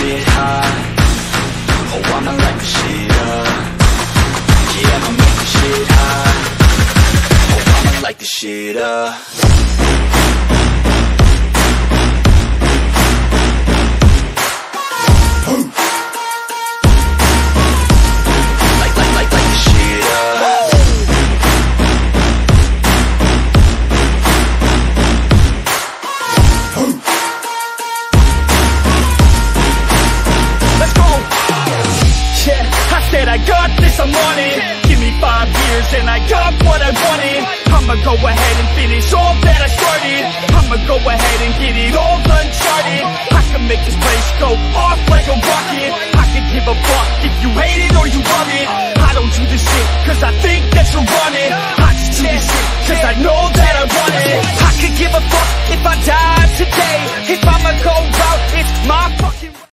shit hot. Oh, I'ma light the shit up. Yeah, I'ma make the shit hot. Oh, I'ma light the shit up. I got this, I'm on it. Give me 5 years and I got what I wanted. I'ma go ahead and finish all that I started. I'ma go ahead and get it all uncharted. I can make this place go off like a rocket. I can give a fuck if you hate it or you love it. I don't do this shit cause I think that you're on it. I just do this shit cause I know that I want it. I could give a fuck if I die today. If I'ma go out, it's my fucking